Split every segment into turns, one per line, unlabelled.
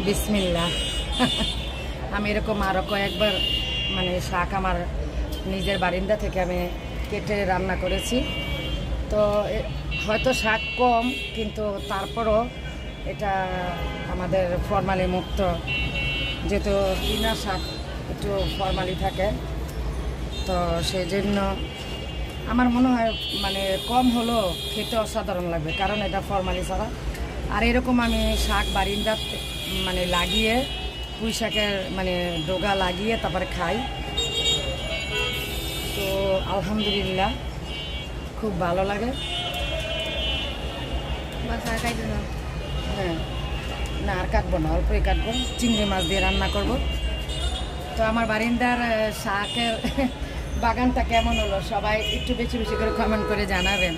বিসমিল্লাহ। আমি এরকম আরও কয়েকবার মানে শাক আমার নিজের বারিন্দা থেকে আমি কেটে রান্না করেছি। তো হয়তো শাক কম, কিন্তু তারপরও এটা আমাদের ফরমালি মুক্ত, যেহেতু কিনা শাক একটু ফরমালি থাকে, তো সেই জন্য আমার মনে হয় মানে কম হলেও খেতে অসাধারণ লাগবে, কারণ এটা ফরমালি ছাড়া। আর এরকম আমি শাক বারিন্দা মানে লাগিয়ে পুঁই শাকের মানে ডোগা লাগিয়ে তারপরে খাই, তো আলহামদুলিল্লাহ খুব ভালো লাগে। হ্যাঁ, না আর কাটবো না, অল্পই কাটবো, চিংড়ি মাছ দিয়ে রান্না করব। তো আমার বারিন্দার শাকের বাগানটা কেমন হলো সবাই একটু বেশি বেশি করে কমেন্ট করে জানাবেন।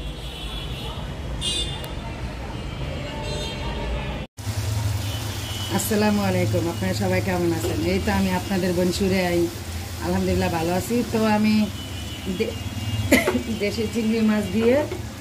আসসালামু আলাইকুম, আপনারা সবাই কেমন আছেন? এই তো আমি আপনাদের বনসুরে আলহামদুলিল্লাহ ভালো আছি। তো আমি দেশি চিংড়ি মাছ দিয়ে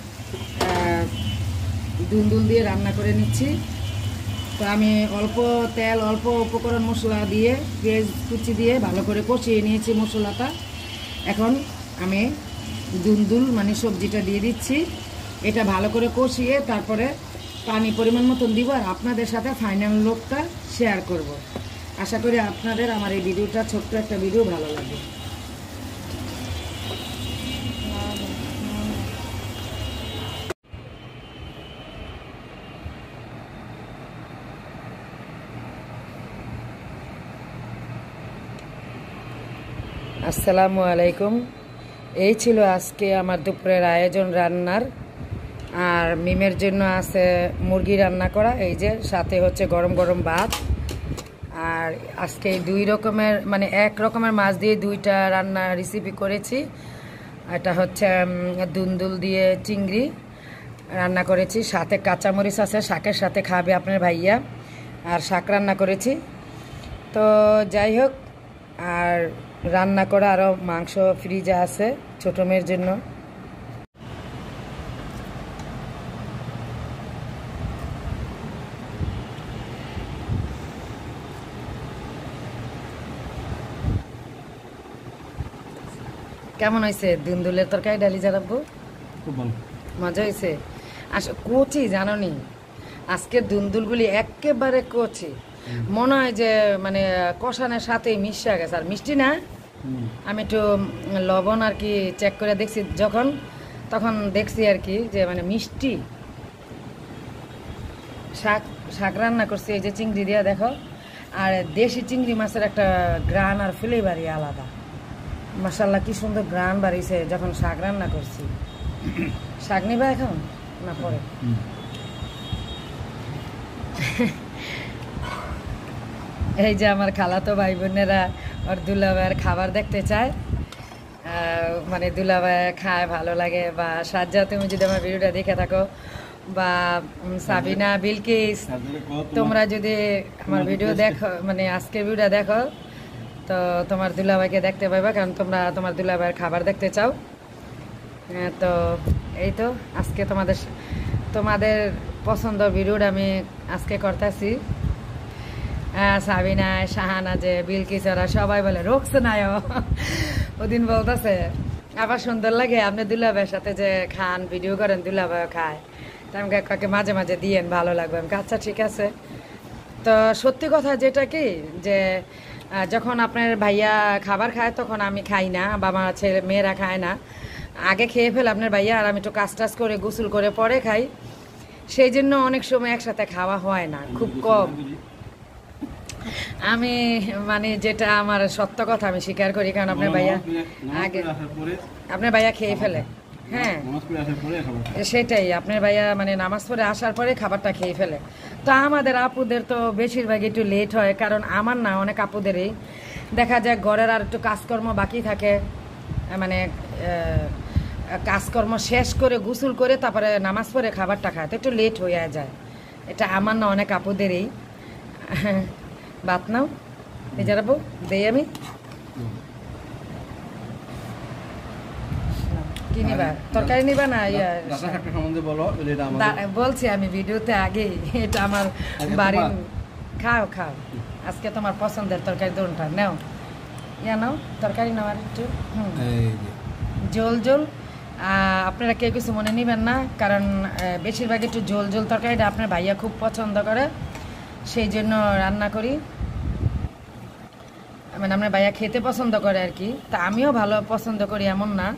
দুন্দুল দিয়ে রান্না করে নিচ্ছি। তো আমি অল্প তেল, অল্প উপকরণ মশলা দিয়ে, পেঁয়াজ কুচি দিয়ে ভালো করে কষিয়ে নিয়েছি মশলাটা। এখন আমি দুন্দুল মানে সবজিটা দিয়ে দিচ্ছি। এটা ভালো করে কষিয়ে তারপরে পানি পরিমাণ মতন দিব, আর আপনাদের সাথে ফাইনাল লুকটা শেয়ার করব। আশা করি আপনাদের আমার এই ভিডিওটা, ছোট্ট একটা ভিডিও, ভালো লাগবে। আসসালামু আলাইকুম। এই ছিল আজকে আমার দুপুরের আয়োজন রান্নার। আর মিমের জন্য আছে মুরগি রান্না করা, এই যে সাথে হচ্ছে গরম গরম ভাত। আর আজকে দুই রকমের মানে এক রকমের মাছ দিয়ে দুইটা রান্না রেসিপি করেছি। এটা হচ্ছে দুন্দুল দিয়ে চিংড়ি রান্না করেছি, সাথে কাঁচামরিচ আছে, শাকের সাথে খাবে আপনার ভাইয়া। আর শাক রান্না করেছি। তো যাই হোক, আর রান্না করা আরও মাংস ফ্রিজে আছে ছোটো মেয়ের জন্য। কেমন হয়েছে দুন্দুলের তরকারি? ডালি জানাবো, খুব ভালো, মজা হয়েছে। আসলে কচি, জানো নি আজকের দুন্দুলগুলি একেবারে কচি, মনে হয় যে মানে কষানোর সাথে মিশে গেছে। আর মিষ্টি না, আমি একটু লবণ আর কি চেক করে দেখছি তখন দেখছি আর কি যে মানে মিষ্টি। শাক রান্না করছি এই যে চিংড়ি দিয়ে, দেখো। আর দেশি চিংড়ি মাছের একটা গ্রান আর ফ্লেভারই আলাদা। মাশাআল্লাহ কি সুন্দর গ্রান বাড়িছে যখন শাক রান্না করছি। শাক নিবা এখন না পরে? এই যে আমার খালাতো ভাই বোনেরা ওর দুলাভাইয়ের খাবার দেখতে চায়, মানে দুলাভাই খায়, ভালো লাগে। বা সাজ্জা, তুমি যদি আমার ভিডিওটা দেখে থাকো, বা সাবিনা, বিলকিস, তোমরা যদি আমার ভিডিও দেখো, মানে আজকের ভিডিওটা দেখো, তো তোমার দুলাভাইকে দেখতে পাইবা, কারণ তোমরা তোমার দুলাভাইয়ের খাবার দেখতে চাও। তো এই তো আজকে তোমাদের পছন্দ ভিডিওটা আমি আজকে করতেছি। সাবিনা, শাহানা, যে বিলকিস, ওরা সবাই বলে রোকসানায়ও ওদিন বলতেছে আবার সুন্দর লাগে আপনি দুলাভাইয়ের সাথে যে খান, ভিডিও করেন, দুলাভাইও খায়। তা আমি কাকে মাঝে মাঝে দিয়েন, ভালো লাগবে। আমি আচ্ছা ঠিক আছে। তো সত্যি কথা যেটা কি, যে যখন আপনার ভাইয়া খাবার খায় তখন আমি খাই না, বা আমার ছেলে মেয়েরা খায় না, আগে খেয়ে ফেলে আপনার ভাইয়া, আর আমি একটু কাজ টাজ করে গোসল করে পরে খাই। সেই জন্য অনেক সময় একসাথে খাওয়া হয় না, খুব কম। আমি মানে যেটা আমার সত্য কথা আমি স্বীকার করি, কারণ আপনার ভাইয়া খেয়ে ফেলে। হ্যাঁ, সেটাই, আপনার ভাইয়া মানে নামাজ পড়ে আসার পরে খাবারটা খেয়ে ফেলে। তো আমাদের আপুদের তো বেশিরভাগ একটু লেট হয়, কারণ আমার না, অনেক আপুদেরই দেখা যায় ঘরের আর একটু কাজকর্ম বাকি থাকে, মানে কাজকর্ম শেষ করে গোসল করে তারপরে নামাজ পড়ে খাবারটা খায়, তো একটু লেট হয়ে যায়। এটা আমার না, অনেক আপুদেরই। ভাত নাও, নিজেরাবো দেই আমি। কি নিবা, তরকারি নিবা না? বলছি আমি ভিডিওতে আগেই, এটা আমার বাড়ির খাও খাও, আজকে তোমার পছন্দের তরকারি দোনটা নাও, নাও তরকারি নাও আর একটু ঝোল ঝোল। আপনারা কেউ কিছু মনে নেবেন না, কারণ বেশিরভাগ একটু ঝোল ঝোল তরকারিটা আপনার ভাইয়া খুব পছন্দ করে, সেই জন্য রান্না করি। মানে আপনার ভাইয়া খেতে পছন্দ করে আর কি, তা আমিও ভালো পছন্দ করি এমন না।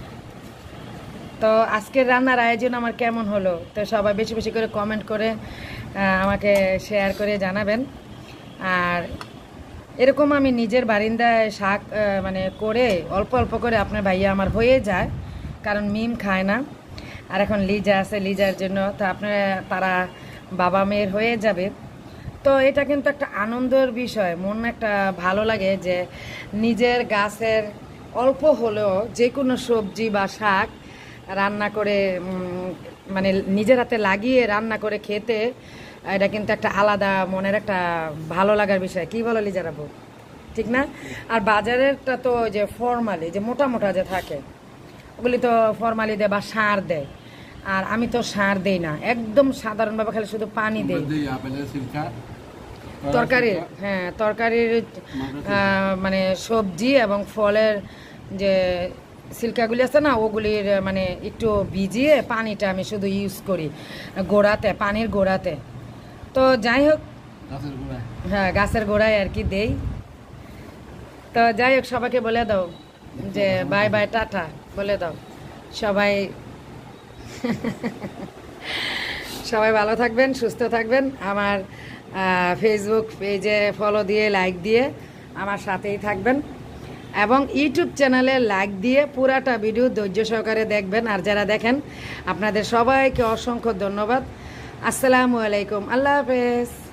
তো আজকের রান্নার আয়োজন আমার কেমন হলো, তো সবাই বেশি বেশি করে কমেন্ট করে আমাকে শেয়ার করে জানাবেন। আর এরকম আমি নিজের বারিন্দায় শাক মানে করে অল্প অল্প করে আপনার ভাইয়া আমার হয়ে যায়, কারণ মিম খায় না। আর এখন লিজা আছে, লিজার জন্য তো আপনারা তারা বাবা মেয়ের হয়ে যাবে। তো এটা কিন্তু একটা আনন্দের বিষয়, মন একটা ভালো লাগে যে নিজের গাছের অল্প হলেও যে কোনো সবজি বা শাক রান্না করে মানে নিজের হাতে লাগিয়ে রান্না করে খেতে, এটা কিন্তু একটা আলাদা মনের একটা ভালো লাগার বিষয়। কি বলো লিজারাবু, ঠিক না? আর বাজারেরটা তো যে ফরমালি যে মোটা মোটা যে থাকে, ওগুলি তো ফরমালি দেয় বা সার দেয়, আর আমি তো সার দেই না, একদম সাধারণভাবে খালি শুধু পানি দেই তরকারির। হ্যাঁ, তরকারির মানে সবজি এবং ফলের যে সিল্কাগুলি আছে না, ওগুলির মানে একটু ভিজিয়ে পানিটা আমি শুধু ইউজ করি গোড়াতে, পানির গোড়াতে। তো যাই হোক, হ্যাঁ গাছের গোড়ায় আর কি দেই। তো যাই হোক, সবাইকে বলে দাও যে বাই বাই, টাটা বলে দাও সবাই। সবাই ভালো থাকবেন, সুস্থ থাকবেন। আমার ফেসবুক পেজে ফলো দিয়ে লাইক দিয়ে আমার সাথেই থাকবেন, এবং ইউটিউব চ্যানেলে লাইক দিয়ে পুরাটা ভিডিও ধৈর্য সহকারে দেখবেন। আর যারা দেখেন আপনাদের সবাইকে অসংখ্য ধন্যবাদ। আসসালামু আলাইকুম, আল্লাহ হাফেজ।